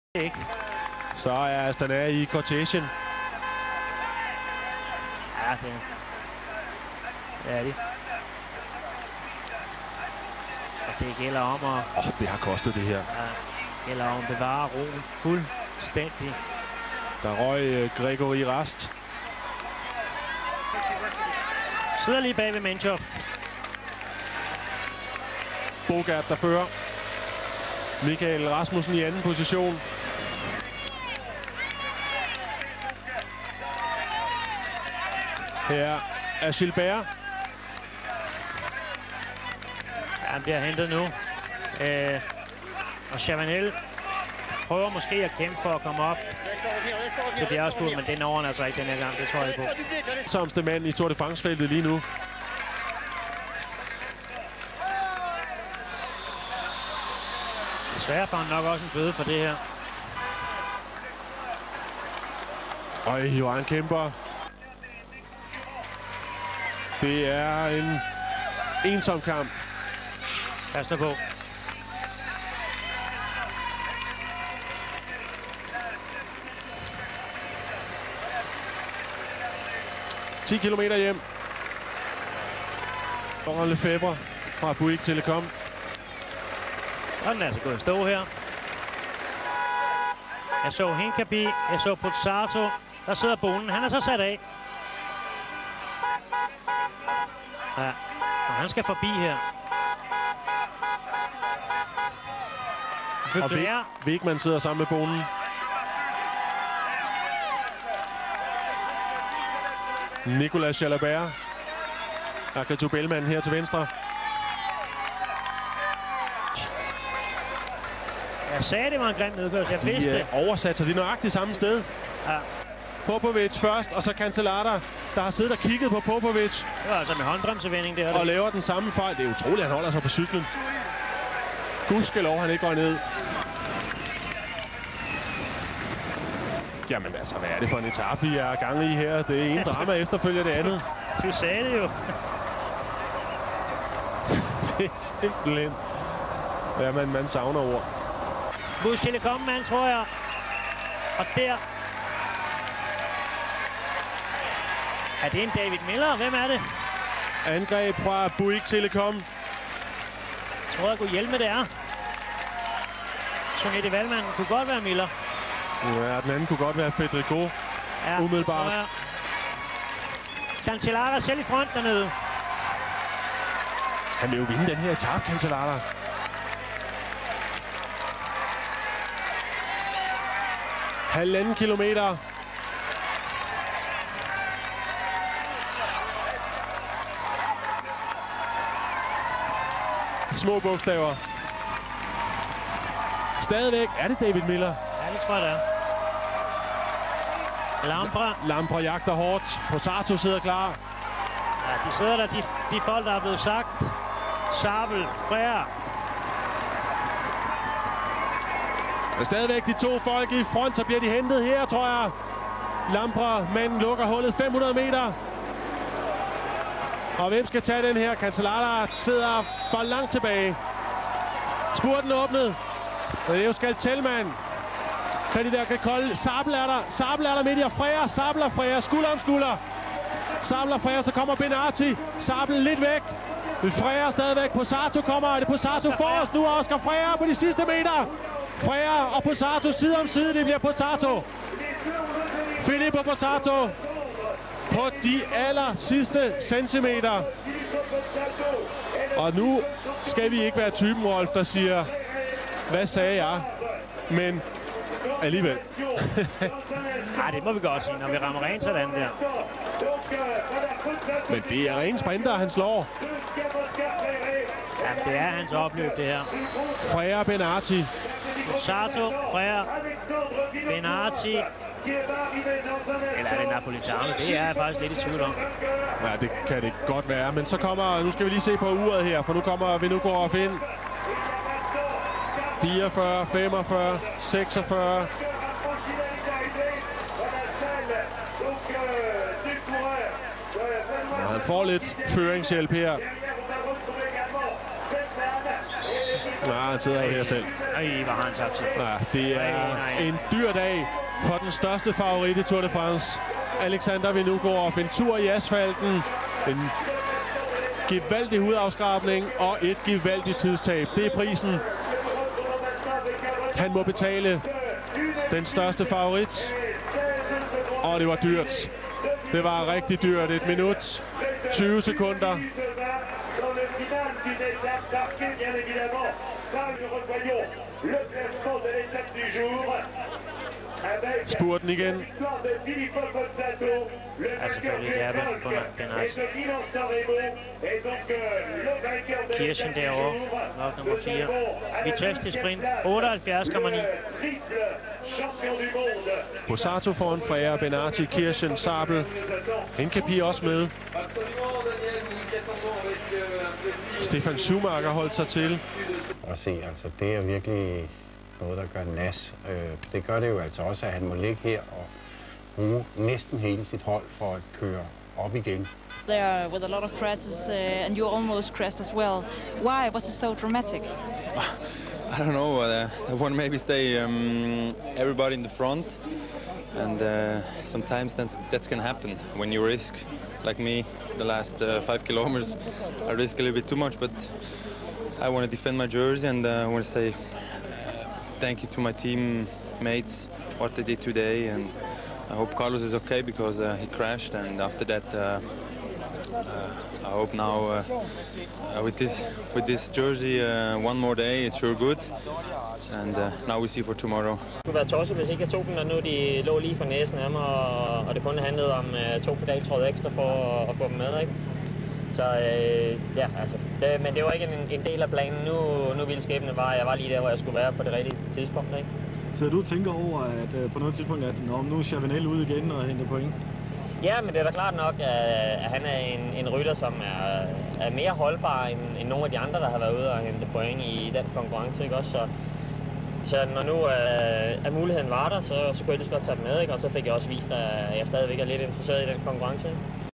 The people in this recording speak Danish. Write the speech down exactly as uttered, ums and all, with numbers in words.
Ikke. Så er Astana i cortegen. Ja, det er, det er de. Og det gælder om at... Åh, oh, det har kostet det her. Ja, det gælder om at bevare roen fuldstændig. Der røg uh, Gregory Rast. Sidder lige bag ved Menchov. Bogert, der fører. Michael Rasmussen i anden position. Her er Gilbert. Ja, han bliver hentet nu. Øh, og Chavanel prøver måske at kæmpe for at komme op til bjergskud, men det når han altså ikke den her gang, det tror jeg på. Somste mand i Tour de France-feltet lige nu. Desværre får han nok også en bøde for det her. Og Johan kæmper. Det er en ensom kamp. Pas nu på. ti kilometer hjem. Og Lefebvre fra Bouygues Telecom. Og den er altså gået at stå her. Jeg så Hincapie, jeg så Pozzato. Der sidder bonen. Han er så sat af. Ja, og han skal forbi her. Og Wegman sidder sammen med bonen. Nicolas Jalabert. Akato Bellman her til venstre. Jeg sagde, det var en grim nedkørsel. Jeg vidste det. De oversat sig. De er nøjagtigt samme sted. Ja. Popovic først, og så Cancellara, der har siddet og kigget på Popovic. Det var altså med håndbremsevending der. Og laver den samme fejl. Det er utroligt, han holder sig på cyklen. Gudskelov, han ikke går ned. Jamen altså, hvad er det for en etape, vi er gang i her? Det er en drama efterfølger det andet. Du sagde det jo. Det er simpelthen... Ja, man, man savner ord. Bouygues Telecom, mand, tror jeg. Og der... Er det en David Miller? Hvem er det? Angreb fra Bouygues Telecom. Jeg tror, jeg kunne hjælpe med det er. Sonette Valmand kunne godt være Miller. Ja, den anden kunne godt være Federico. Ja, umiddelbart. Cancellara selv i front dernede. Han vil jo vinde den her etape, Cancellara. Halvanden kilometer. Små bogstaver. Stadigvæk er det David Miller. Ja, det tror jeg, det er. Lampre. Lampre jagter hårdt. Pozzato sidder klar. Ja, de sidder der, de, de folk, der er blevet sagt. Sabel, Freire. Og stadigvæk de to folk i front, så bliver de hentet her, tror jeg. Lampre, manden lukker hullet fem hundrede meter. Og hvem skal tage den her? Cancellara sidder for langt tilbage. Spurten åbnet. Og det er jo skal Tellmann. Kan de der kan kolde. Sabel er der. Sabel er der midt i. Og Freire. Sabel og Freire. Skulder om skulder. Sabel og Freire. Så kommer Benarti. Sabel lidt væk. Freire stadigvæk. Pozzato kommer. Er det Pozzato forrest nu? Oscar Freire på de sidste meter. Freire og Pozzato side om side. Det bliver Pozzato. Filippo Pozzato. På de aller sidste centimeter. Og nu skal vi ikke være typen, Rolf, der siger, hvad sagde jeg? Men alligevel. Nej, det må vi godt sige, når vi rammer rent sådan der. Men det er ren sprinter, han slår. Ja, det er hans opløb, det her. Freire, Benarti. Pozzato, Freire, Benarti. Eller er det Napolitano? Det er jeg faktisk lidt i tvivl om. Ja, det kan det godt være. Men så kommer, nu skal vi lige se på uret her, for nu kommer Vinokourov ind. fireogfyrre, femogfyrre, seksogfyrre. Og han får lidt føringshjælp her. Nej, han sidder jo her selv. Ej, hvor har han tabt tid. Ja, det er nej, nej. en dyr dag for den største favorit i Tour de France. Alexandre Vinokourov. En tur i asfalten. En gevaldig hudafskrabning og et gevaldigt tidstab. Det er prisen. Han må betale. Den største favorit. Og det var dyrt. Det var rigtig dyrt. Et minut. tyve sekunder. Spurten igen. Ja, selvfølgelig. Det er vel på Danish. Kirchen derovre. Nok nummer fire. Vitesse til sprint. otteoghalvfjerds komma ni. Pozzato foran Freire, Benati, Kirchen, Sabel. Hinkapi også med. Stefan Schumacher holdt sig til. Og se, altså det er virkelig noget, der gør nas. Det gør det jo altså også, at han må ligge her og bruge næsten hele sit hold for at køre op igen. There with a lot of crashes, uh, and you almost crashed as well. Why was it so dramatic? I don't know. Uh, I want to maybe stay um, everybody in the front, and uh, sometimes that's that's gonna happen when you risk, like me, the last uh, five kilometers. I risk a little bit too much, but I want to defend my jersey, and uh, I want to say uh, thank you to my teammates what they did today, and I hope Carlos is okay because uh, he crashed, and after that. Uh, Uh, I hope now uh, uh, with this with this jersey uh, one more day it's sure good, and uh, now we see for tomorrow. Det kunne være tosset, hvis ikke jeg tog den, og nu de lå lige for næsen af mig, og, og det kun handlede om uh, to pedaltråd ekstra for at, at få dem med, ikke? Så uh, ja, altså, det, men det var ikke en, en del af planen. Nu, nu ville skæbnen var, jeg var lige der, hvor jeg skulle være på det rigtige tidspunkt, ikke? Så du tænker over, at uh, på noget tidspunkt, at når nu er Chavanel ude igen og henter point? Ja, men det er da klart nok, at han er en, en rytter, som er, er mere holdbar end, end nogle af de andre, der har været ude og hente point i den konkurrence, ikke også? Så, så når nu uh, at muligheden var der, så, så kunne jeg lige så godt tage den med, ikke? Og så fik jeg også vist, at jeg stadigvæk er lidt interesseret i den konkurrence.